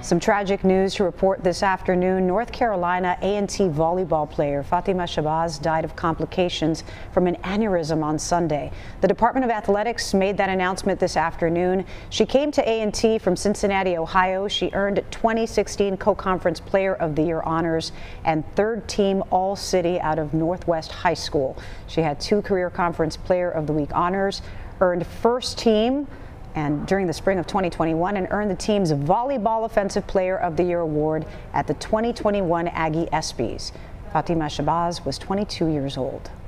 Some tragic news to report this afternoon. North Carolina A&T volleyball player Fatima Shabazz died of complications from an aneurysm on Sunday. The Department of Athletics made that announcement this afternoon. She came to A&T from Cincinnati, Ohio. She earned 2016 Co-Conference Player of the Year honors and third team All-City out of Northwest High School. She had 2 Career Conference Player of the Week honors, earned first team and during the spring of 2021 and earned the team's Volleyball Offensive Player of the Year award at the 2021 Aggie ESPYs. Fatima Shabazz was 22 years old.